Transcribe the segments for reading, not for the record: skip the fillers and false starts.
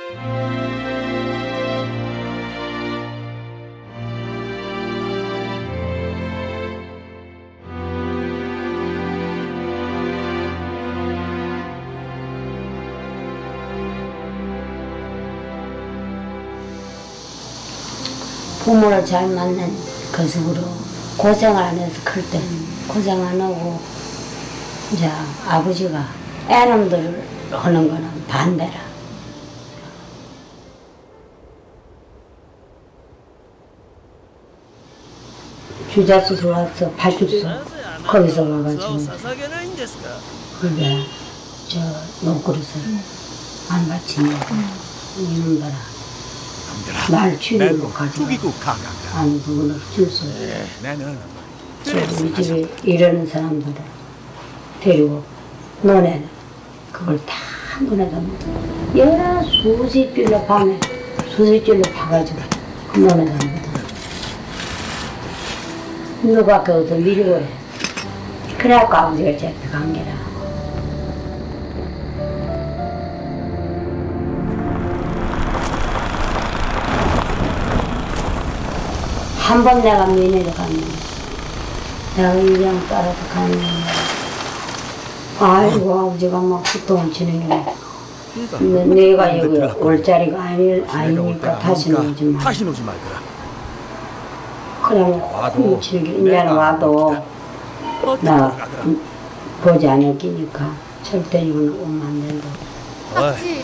부모를 잘 만난 그 속으로 고생을 안 해서 클 때 고생 안 하고 이제 아버지가 애놈들 하는 거는 반대라. 주자수소 와서 발주소 거기서 와가지고 그게 저 녹그릇을 안 바치냐고 이놈들아 날 죽이고 가져가 안 누구나 줄서 우리 집에 이러는 사람들을 데리고 너네는 그걸 다 너네가 여러 수십 줄로 밤에 수십 줄로 파가지고 그 너네가 묻어 누가 거기서 밀고 해 그래갖고 아버지가 잡혀간 게라. 한 번 내가 면회를 갔는데 내가 인장 따라서 갔는데 아이고 아버지가 막 후똥을 치는 게 내가 여기 올 자리가 아니니까 다시는 오지 마. 그러면 후똥을 치는 게 이제는 와도 나 보지 않을 끼니까 절대 이거는 오면 안 된다. 딱지.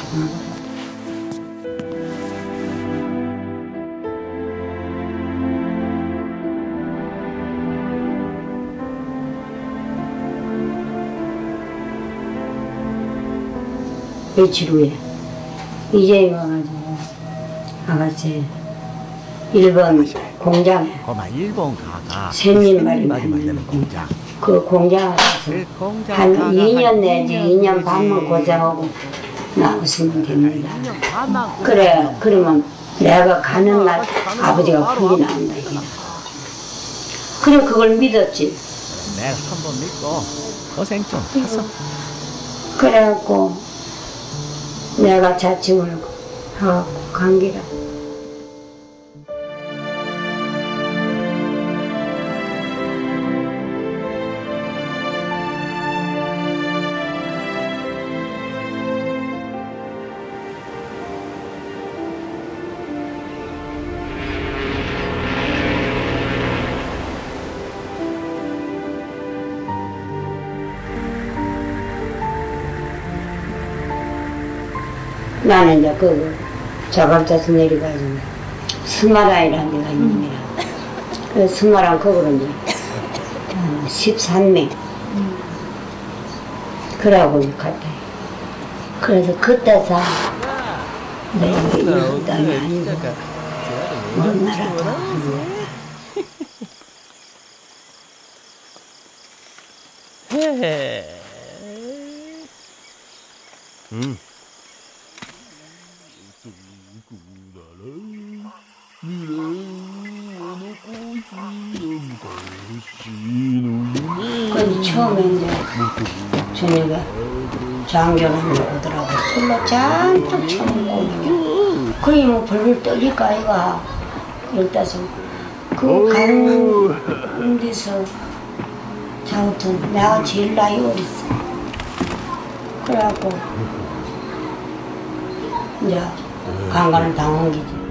며칠 후에 이제 와가지고 아가씨 일본 공장에 샌일 말이 만드는 공장 그 공장에 가서 한 2년 내지 2년 반만 고생하고 나오시면 됩니다. 그래 그러면 내가 가는 날 아버지가 불이 나온다 이게. 그럼 그걸 믿었지. 내가 한번 믿고 고생 좀 했어. 그래갖고 내가 자칭을 하고 간 기라. 나는 이제 그 자갑자서 내려가지고 스마라이라는 데가 있는 데라. 그 스마랑 거기로 이제 13명. 그러고 갔다. 그래서 그때서 내가 이런 땅이 아니고 먼 나라도 아니고. 근데 처음에 이제 저녁에 장교를 오더라고. 술로 잔뜩 처먹고 거의 뭐 벌벌 떨릴까 아이가 15. 그 가는 데서 자우튼 내가 제일 나이 어렸어. 그래갖고 이제 강간을 당한 기지.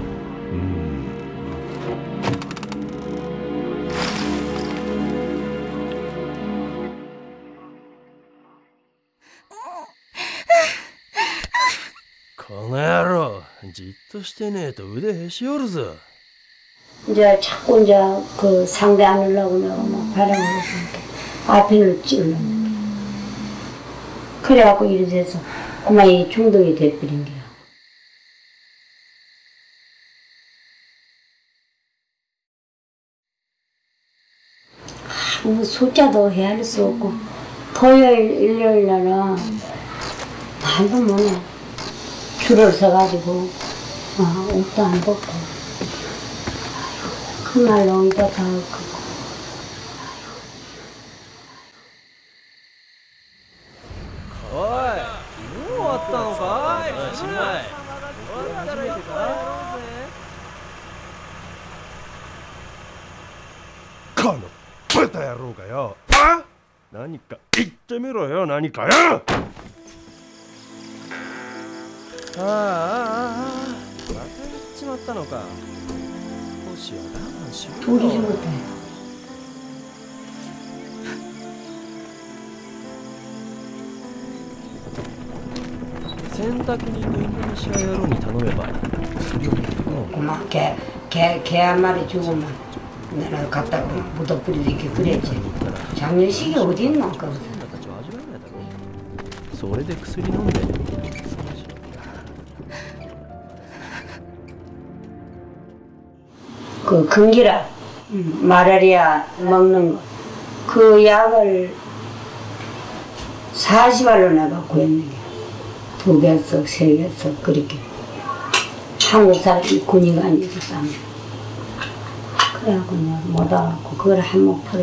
じっとしてねえと腕へし折るぞ. 이제 자꾸 이제 그 상대 안 하려고 내가 막 바람을 이렇게 앞에를 찌르려고. 그래갖고 이래 돼서 그만 이 중독이 돼버린 거야. 뭐 숫자도 헤아릴 수 없고 토요일 일요일 날은 말도 못해. 줄을 서가지고 옷도 안 벗고 그말로 이따 다 긋고. 어이, 뭐 왔다のかい? 정말 この豚野郎がよ。あ？何か言ってみろよ、何かよ。 ああ、またやっちまったのか。少しは我慢しろ。 둘이 죽었대. 그만 개 한 마리 죽으면 내가 갖다가 묻어버리도 이렇게 그랬지. 장례식이 어디 있나 거기서. それで薬飲んで。 그 근기라 마라리아 먹는 거 그 약을 40알로 내가 구했는 게 2개씩 3개씩 그렇게 한국 사람이 군의가 아니었다며 그래갖고 내가 못 와갖고 그걸 한몫 풀어요.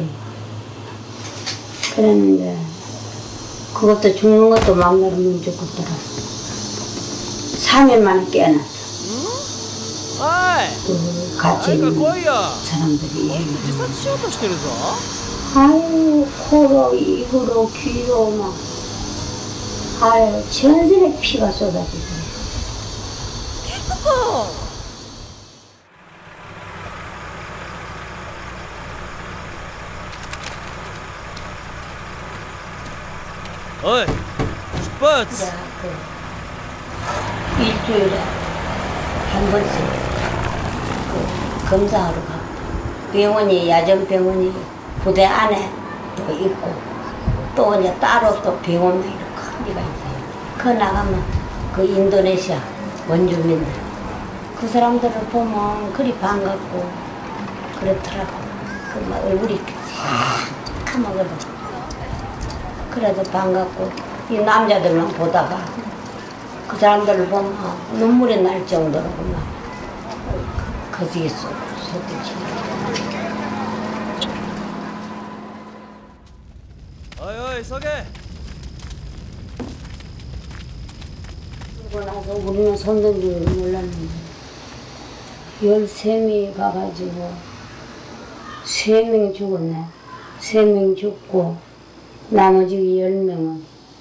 그랬는데 그것도 죽는 것도 막나름 못 죽었더라. 3일 만에 깨어났어. 그 같이 있는 사람들이 얘기를 아유 코로 입으로 귀로 막 아유 전신에 피가 쏟아지더라. 어이, 출발! 일주일에 한 번씩 검사하러 가고 병원이 야전병원이 부대 안에 또 있고 또 이제 따로 또 병원이 이렇게 큰 데가 있어요. 그 나가면 그 인도네시아 원주민들 그 사람들을 보면 그리 반갑고 그렇더라고. 그 막 얼굴이 새카마거든. 그래도 반갑고 이 남자들만 보다가 그 사람들을 보면 눈물이 날 정도로 막 거지게 쏟아지고. 어이, 서게! 그러고 나서 우리는 손든 줄 몰랐는데 13명이 가가지고 3명 죽었네. 3명 죽고 나머지 10명은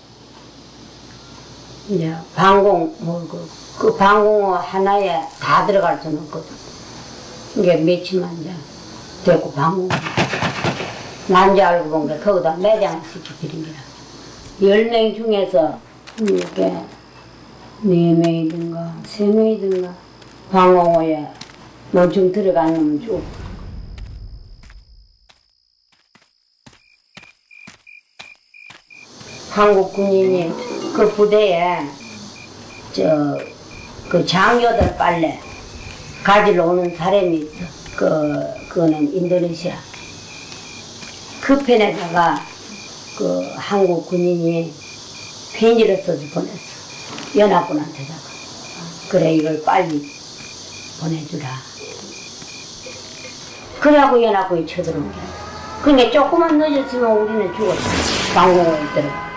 이제 방공 그 방공호 하나에 다 들어갈 수는 없거든. 이게 며칠만 이제 됐고 방공호 난지 알고 본 게 거기다 매장 시켜드린 게라. 10명 중에서 이렇게 4명이든가 3명이든가 방공호에 멍충 들어가는 놈은 쭉. 한국 군인이 그 부대에 그 장교들 빨래 가지러 오는 사람이 있어. 그거는 인도네시아. 그 편에다가 그 한국 군인이 편지를 써서 보냈어. 연합군한테다가. 그래 이걸 빨리 보내주라. 그래갖고 연합군이 쳐들어온 거야. 그러니까 조금만 늦었으면 우리는 죽었어. 방공호에 들어가.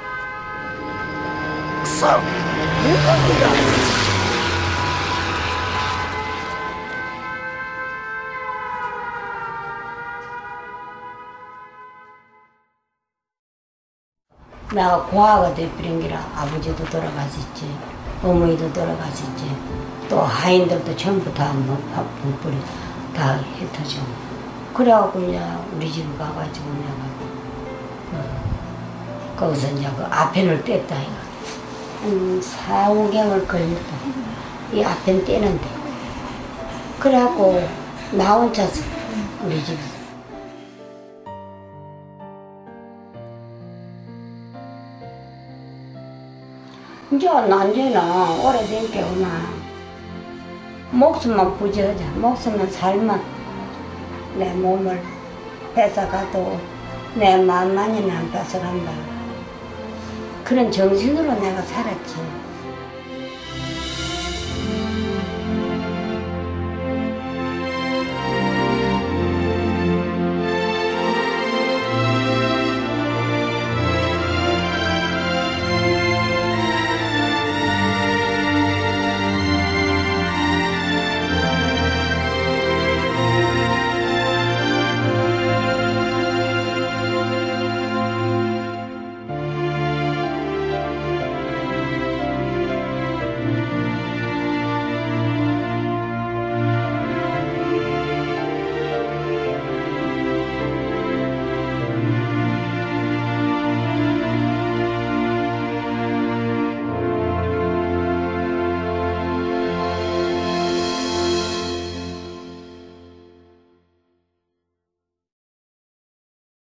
내가 고아가 돼버린 게라. 아버지도 돌아가셨지, 어머니도 돌아가셨지, 또 하인들도 전부 다 못버려 다 흩어져. 그래갖고 이제 우리 집에 가가지고 내가 거기서 이제 그 아펜을 뗐다 이거. 한 4, 5개월 걸렸다. 이 아펜 떼는데. 그래갖고 나 혼자서 우리 집에서. 이제 난제는 오래된 게 오나 목숨만 부지하자. 목숨만 살면 내 몸을 뺏어가도 내 마음만이는 안 뺏어간다. 그런 정신으로 내가 살았지.